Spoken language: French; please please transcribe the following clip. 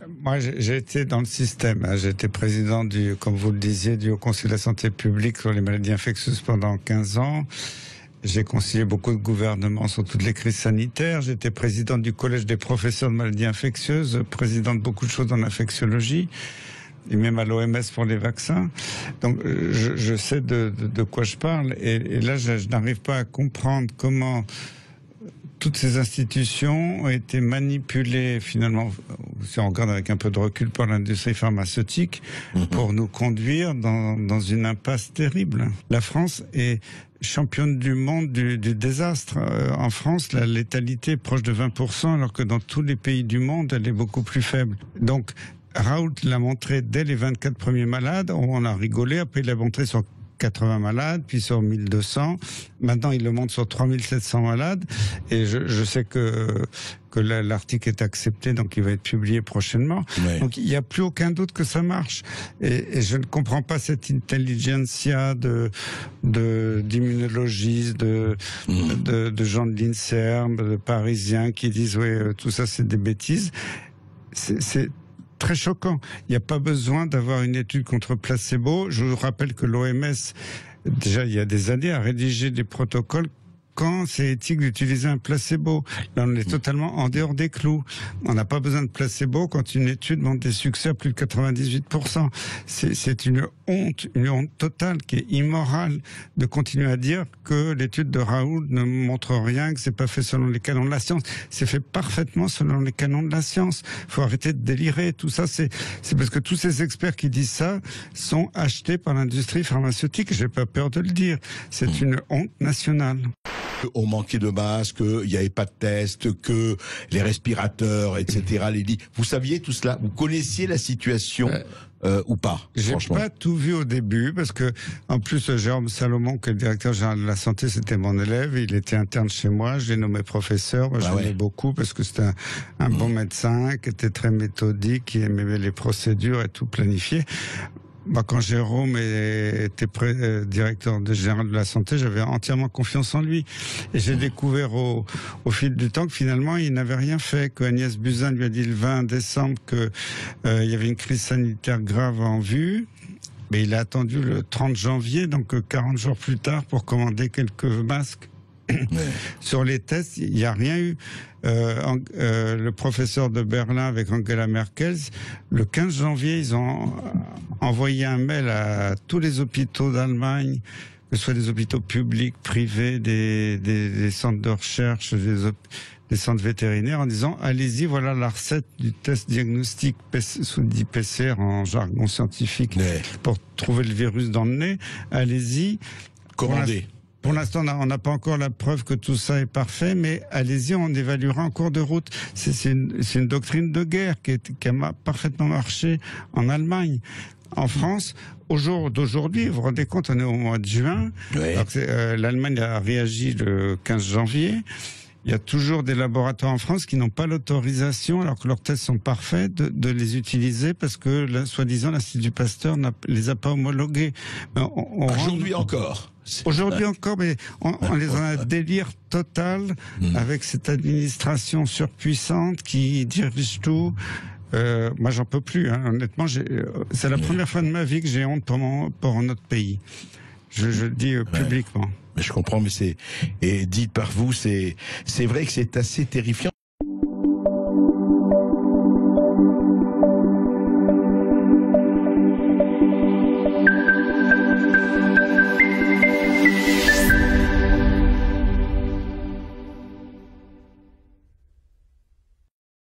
Moi, j'ai été dans le système. Hein. J'ai été président comme vous le disiez, du Haut Conseil de la santé publique sur les maladies infectieuses pendant 15 ans. J'ai conseillé beaucoup de gouvernements sur toutes les crises sanitaires. J'étais président du collège des professeurs de maladies infectieuses, président de beaucoup de choses en infectiologie, et même à l'OMS pour les vaccins. Donc, je sais de quoi je parle. Et là, je n'arrive pas à comprendre comment toutes ces institutions ont été manipulées, finalement, si on regarde avec un peu de recul, par l'industrie pharmaceutique, pour nous conduire dans une impasse terrible. La France est championne du monde du désastre. En France, la létalité est proche de 20%, alors que dans tous les pays du monde, elle est beaucoup plus faible. Donc, Raoult l'a montré dès les 24 premiers malades, on a rigolé, après il l'a montré sur 80 malades, puis sur 1200. Maintenant, il le montre sur 3700 malades. Et je sais que l'article est accepté, donc il va être publié prochainement. Ouais. Donc, il n'y a plus aucun doute que ça marche. Et je ne comprends pas cette intelligentsia d'immunologistes, de gens de l'INSERM, de Parisiens qui disent, ouais, tout ça, c'est des bêtises. C'est très choquant. Il n'y a pas besoin d'avoir une étude contre placebo. Je vous rappelle que l'OMS, déjà il y a des années, a rédigé des protocoles quand c'est éthique d'utiliser un placebo. Là, on est totalement en dehors des clous. On n'a pas besoin de placebo quand une étude montre des succès à plus de 98%. C'est une honte totale qui est immorale de continuer à dire que l'étude de Raoult ne montre rien, que c'est pas fait selon les canons de la science. C'est fait parfaitement selon les canons de la science. Faut arrêter de délirer. Tout ça, c'est parce que tous ces experts qui disent ça sont achetés par l'industrie pharmaceutique. J'ai pas peur de le dire. C'est une honte nationale. On manquait de masques, il n'y avait pas de tests, que les respirateurs, etc. les lits. Vous saviez tout cela? Vous connaissiez la situation ou pas? J'ai pas tout vu au début parce que, en plus, Jérôme Salomon, qui est le directeur général de la santé, c'était mon élève. Il était interne chez moi. Je l'ai nommé professeur. Moi, j'aimais beaucoup parce que c'était un bon médecin qui était très méthodique, qui aimait les procédures et tout planifier. Quand Jérôme était directeur général de la santé, j'avais entièrement confiance en lui. Et j'ai découvert au fil du temps que finalement, il n'avait rien fait, que Agnès Buzyn lui a dit le 20 décembre que il y avait une crise sanitaire grave en vue. Mais il a attendu le 30 janvier, donc 40 jours plus tard, pour commander quelques masques. Sur les tests, il n'y a rien eu. Le professeur de Berlin avec Angela Merkel, le 15 janvier, ils ont envoyé un mail à tous les hôpitaux d'Allemagne, que ce soit des hôpitaux publics, privés, des centres de recherche, des centres vétérinaires, en disant allez-y, voilà la recette du test diagnostic dit PCR en jargon scientifique pour trouver le virus dans le nez. Allez-y, commandez. Pour l'instant, on n'a pas encore la preuve que tout ça est parfait, mais allez-y, on évaluera en cours de route. C'est une doctrine de guerre qui a parfaitement marché en Allemagne. En France, au jour d'aujourd'hui, vous vous rendez compte, on est au mois de juin. L'Allemagne a réagi le 15 janvier. Il y a toujours des laboratoires en France qui n'ont pas l'autorisation, alors que leurs tests sont parfaits, de les utiliser parce que, soi-disant, l'Institut Pasteur les a pas homologués. Aujourd'hui encore. Aujourd'hui encore, mais on les en a un délire total avec cette administration surpuissante qui dirige tout. Moi, j'en peux plus. Hein. Honnêtement, c'est la première fois de ma vie que j'ai honte pour notre pays. Je le dis publiquement. Mais je comprends, mais et dit par vous, c'est vrai que c'est assez terrifiant.